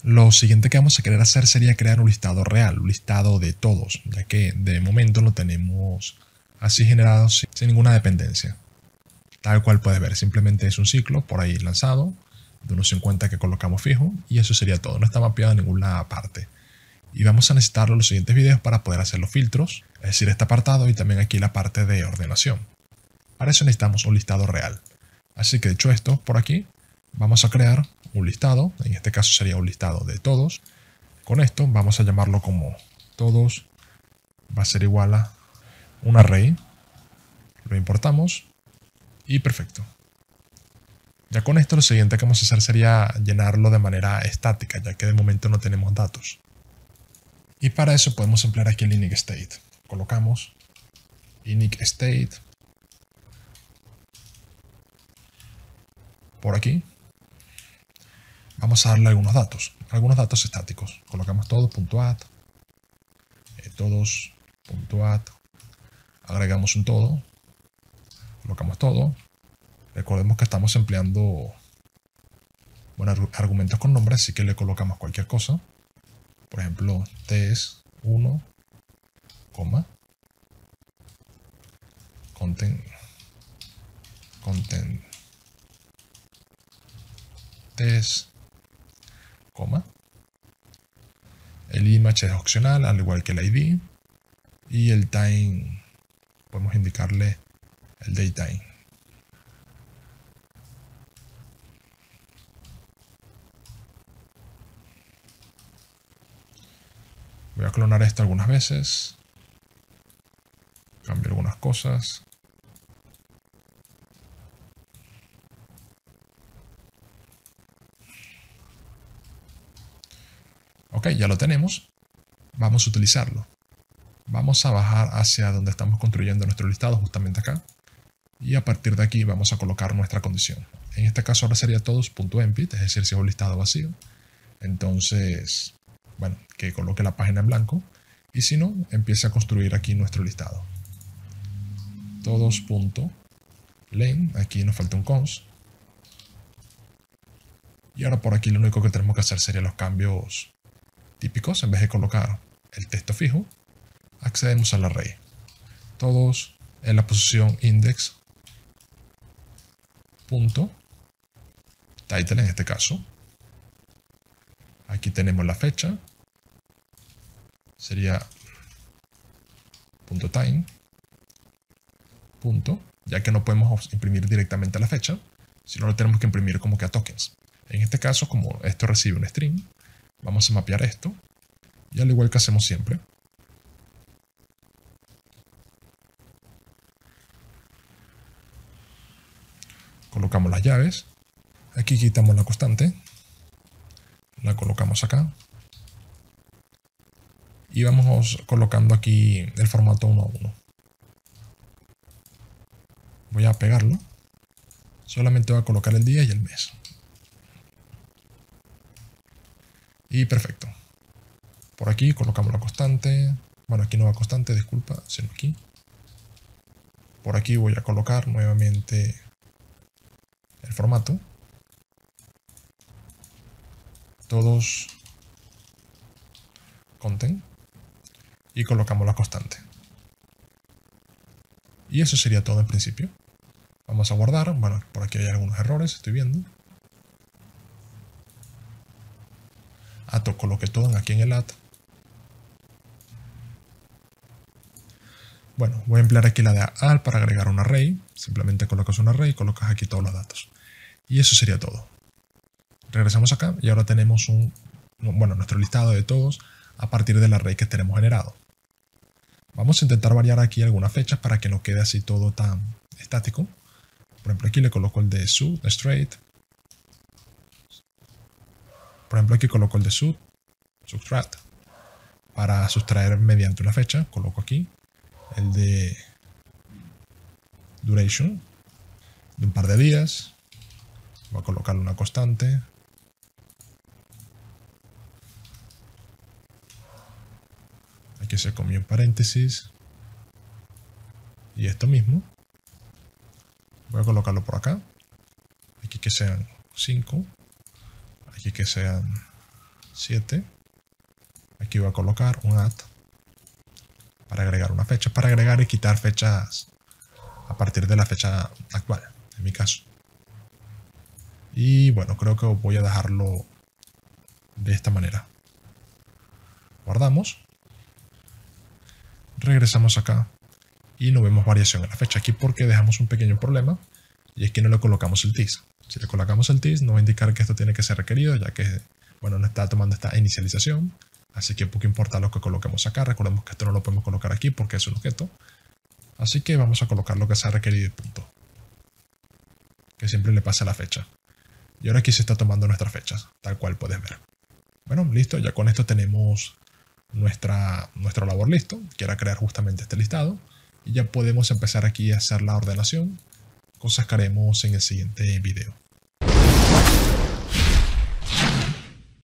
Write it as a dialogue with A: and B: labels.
A: Lo siguiente que vamos a querer hacer sería crear un listado real, un listado de todos, ya que de momento lo tenemos así generado sin ninguna dependencia. Tal cual puedes ver, simplemente es un ciclo por ahí lanzado, de unos 50 que colocamos fijo, y eso sería todo, no está mapeado en ninguna parte. Y vamos a necesitar los siguientes videos para poder hacer los filtros, es decir, este apartado y también aquí la parte de ordenación. Para eso necesitamos un listado real. Así que dicho esto, por aquí vamos a crear un listado, en este caso sería un listado de todos. Con esto vamos a llamarlo como todos, va a ser igual a un array, lo importamos y perfecto. Ya con esto lo siguiente que vamos a hacer sería llenarlo de manera estática, ya que de momento no tenemos datos. Y para eso podemos emplear aquí el init state. Colocamos init state por aquí. Vamos a darle algunos datos estáticos. Colocamos todo.add, todos.add, agregamos un todo, colocamos todo. Recordemos que estamos empleando argumentos con nombres, así que le colocamos cualquier cosa. Por ejemplo, ts1, content ts, el image es opcional, al igual que el id, y el time podemos indicarle el datetime. Voy a clonar esto algunas veces, cambio algunas cosas. Ok, ya lo tenemos. Vamos a utilizarlo. Vamos a bajar hacia donde estamos construyendo nuestro listado, justamente acá. Y a partir de aquí vamos a colocar nuestra condición. En este caso ahora sería todos.empty, es decir, si es un listado vacío. Entonces, bueno, que coloque la página en blanco. Y si no, empiece a construir aquí nuestro listado. Todos.len, aquí nos falta un cons. Y ahora por aquí lo único que tenemos que hacer serían los cambios típicos. En vez de colocar el texto fijo, accedemos al array. Todos en la posición index. Title en este caso. Aquí tenemos la fecha. Sería .time. Ya que no podemos imprimir directamente la fecha, sino lo tenemos que imprimir como que a tokens. En este caso, como esto recibe un string, vamos a mapear esto. Y al igual que hacemos siempre, colocamos las llaves. Aquí quitamos la constante. La colocamos acá. Y vamos colocando aquí el formato 1 a 1. Voy a pegarlo. Solamente voy a colocar el día y el mes. Y perfecto. Por aquí colocamos la constante. Bueno, aquí no va constante, disculpa, sino aquí. Por aquí voy a colocar nuevamente el formato. Todos content. Y colocamos la constante. Y eso sería todo en principio. Vamos a guardar. Bueno, por aquí hay algunos errores, estoy viendo. Coloqué todo aquí en el add. Bueno, voy a emplear aquí la de add para agregar un array. Simplemente colocas un array y colocas aquí todos los datos. Y eso sería todo. Regresamos acá y ahora tenemos nuestro listado de todos a partir del array que tenemos generado. Vamos a intentar variar aquí algunas fechas para que no quede así todo tan estático. Por ejemplo, aquí le coloco el de straight. Por ejemplo, aquí coloco el de subtract. Para sustraer mediante una fecha, coloco aquí el de duration de un par de días. Voy a colocarle una constante. Aquí se comió en paréntesis. Y esto mismo. Voy a colocarlo por acá. Aquí que sean 5. Aquí que sean 7. Aquí voy a colocar un add para agregar una fecha, para agregar y quitar fechas a partir de la fecha actual, en mi caso. Y bueno, creo que voy a dejarlo de esta manera. Guardamos. Regresamos acá y no vemos variación en la fecha aquí porque dejamos un pequeño problema y es que no le colocamos el TIS. Si le colocamos el TIS, nos va a indicar que esto tiene que ser requerido, ya que, bueno, no está tomando esta inicialización. Así que poco importa lo que coloquemos acá. Recordemos que esto no lo podemos colocar aquí porque es un objeto. Así que vamos a colocar lo que sea requerido y punto. Que siempre le pase la fecha. Y ahora aquí se está tomando nuestras fechas, tal cual puedes ver. Bueno, listo. Ya con esto tenemos nuestra labor listo, que era crear justamente este listado. Y ya podemos empezar aquí a hacer la ordenación, cosas que haremos en el siguiente video.